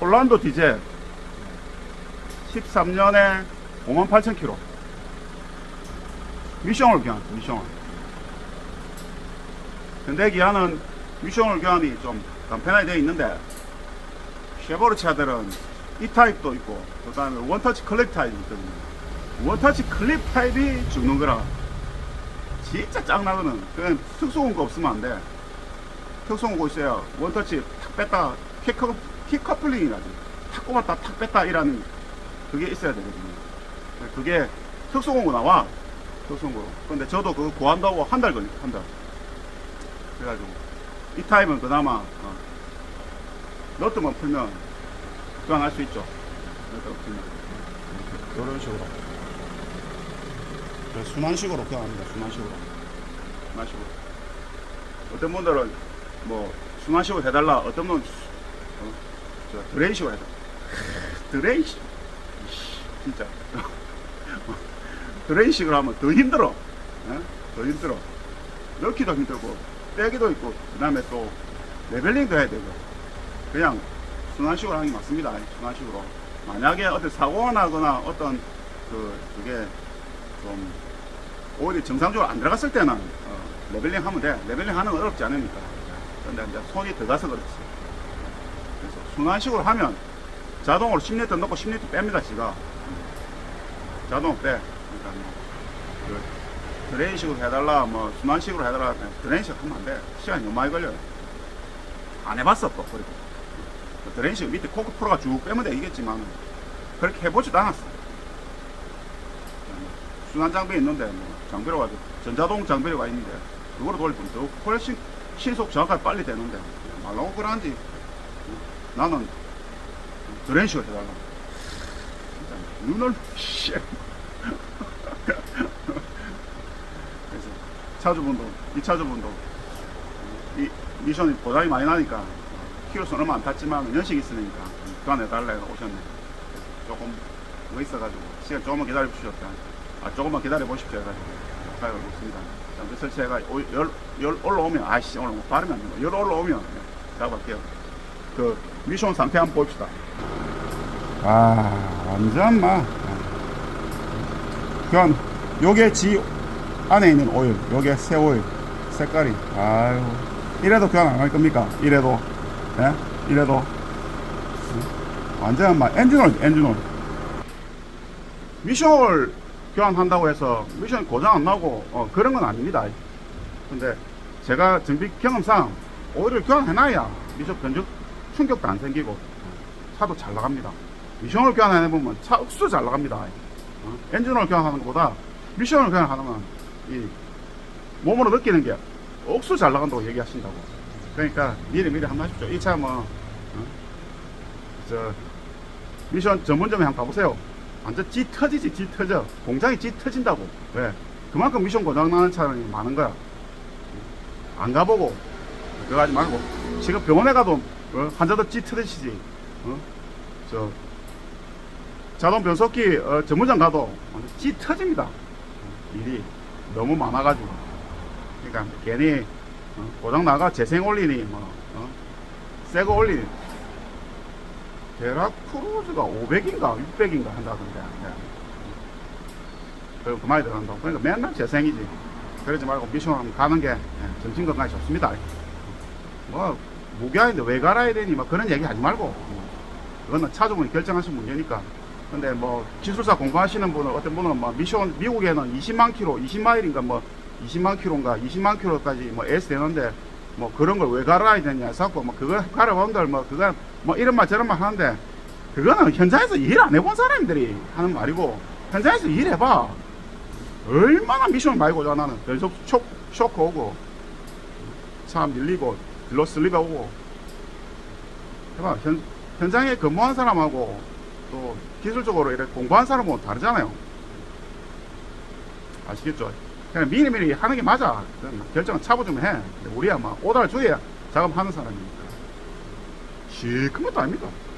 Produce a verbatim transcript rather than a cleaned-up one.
폴란도 디젤 십삼 년에 오만 팔천 킬로 미션을 교환, 미션을. 현대 기아는 미션을 교환이 좀 간편하게 되어 있는데, 쉐보르 차들은 이 타입도 있고, 그 다음에 원터치 클립 타입이 있거든요. 원터치 클립 타입이 죽는 거라 진짜 짱나거든. 그냥 특수공구 없으면 안 돼. 특수공구 있어야 원터치 탁 뺐다, 키커, 키커플링이라지. 탁 꼽았다, 탁 뺐다, 이라는 그게 있어야 되거든요. 그게 특수공구 나와. 특수공구로. 근데 저도 그거 구한다고 한 달 걸리고, 한 달. 그래가지고, 이 타입은 그나마, 어, 너트만 풀면 교환할 수 있죠. 너트만 풀면. 이런 식으로. 순환식으로 교환합니다. 순환식으로. 순환식으로. 어떤 분들은 뭐 순환식으로 해달라. 어떤 분은 어, 저 드레인식으로 해달라. 드레인식. 진짜. 드레인식으로 하면 더 힘들어. 어? 더 힘들어. 넣기도 힘들고 빼기도 있고, 그 다음에 또 레벨링도 해야 되고. 그냥 순환식으로 하는 게 맞습니다. 순환식으로. 만약에 어떤 사고가 나거나 어떤 그 그게 좀 오일이 정상적으로 안 들어갔을 때는 어, 레벨링 하면 돼. 레벨링 하는 건 어렵지 않으니까. 근데 이제 손이 들어가서 그렇지. 그래서 순환식으로 하면 자동으로 십 리터 넣고 십 리터 뺍니다. 지가 자동 빼. 그러니까 뭐 그 드레인식으로 해달라, 뭐 순환식으로 해달라. 드레인식 하면 안 돼. 시간이 너무 많이 걸려요. 안 해봤어 또. 그리고 드레인식 밑에 코크 풀어가 쭉 빼면 되겠지만 그렇게 해보지도 않았어. 순환 장비 있는데 뭐 장비로 가지고 전자동 장비가 있는데 그거로 돌리면 더 훨씬 신속 정확하게 빨리 되는데 말라고 그러는지 나는 드레인식을 해달라. 진짜 눈을 씨. 그래서 차주분도 이 차주분도 이 미션이 보상이 많이 나니까 키로수는 얼마 안 탔지만 연식이 있으니까 교환해달래 오셨네. 조금 뭐 있어가지고 시간 조금만 기다려 주십시오. 아 조금만 기다려 보십시오 해가지고 가고 있습니다. 잠시 설치해가 열, 열 올라오면 아이씨 오늘 뭐 발음이 안 된다. 열 올라오면 작업할게요. 그 미션 상태 한번 봅시다. 아 완전 막 그냥 요게 지 안에 있는 오일, 요게 새 오일 색깔이 아유 이래도 교환 안 할 겁니까? 이래도 예? 이래도 완전 막 엔진오일 엔진오일. 미션을 교환한다고 해서 미션 고장 안 나고 어, 그런 건 아닙니다. 근데 제가 정비 경험상 오일을 교환해놔야 미션 변적 충격도 안 생기고 차도 잘 나갑니다. 미션을 교환해보면 차 억수 잘 나갑니다. 어? 엔진오일 교환하는 것보다 미션을 교환하면 이 몸으로 느끼는 게 억수 잘 나간다고 얘기하신다고. 그러니까 미리 미리 한번 하십시오. 이 차 뭐 어? 저 미션 전문점에 한번 가보세요. 완전 찌 터지지. 찌 터져. 공장이 찌 터진다고. 왜? 그만큼 미션 고장 나는 차량이 많은 거야. 안 가보고 그거 하지 말고 지금 병원에 가도 어? 환자도 찌 터지지. 어? 저 자동 변속기 어, 전문점 가도 찌 터집니다. 일이 너무 많아가지고. 그러니까 괜히 어? 고장 나가 재생 올리니 뭐 어? 새거 올리니. 데라크루즈가 오백인가 육백인가 한다던데. 네. 그리고 그만이 들어간다고. 그러니까 맨날 재생이지. 그러지 말고 미션 하면 가는 게 네, 정신 건강에 좋습니다. 뭐 무기한인데 왜 갈아야 되니 뭐 그런 얘기 하지 말고. 그거는 차주분이 결정하신 문제니까. 근데 뭐 기술사 공부하시는 분은 어떤 분은 뭐 미션 미국에는 이십만 킬로 이십 마일인가 뭐 이십만 킬로인가 이십만 킬로까지 뭐 에스 되는데 뭐 그런 걸 왜 갈아야 되냐 해서 뭐 그거 갈아본들 뭐 그거 뭐 이런 말 저런 말 하는데 그거는 현장에서 일 안 해본 사람들이 하는 말이고 현장에서 일해봐. 얼마나 미션 많이 고장나는. 변속 쇼, 쇼크 오고 차 밀리고 딜러 슬립 오고 해봐. 현, 현장에 근무한 사람하고 또 기술적으로 이렇게 공부한 사람하고 다르잖아요. 아시겠죠? 그냥 미리미리 하는 게 맞아. 결정은 차보주면 해. 우리야 막 오달 주에 작업하는 사람이니까 시큰 것도 아닙니다.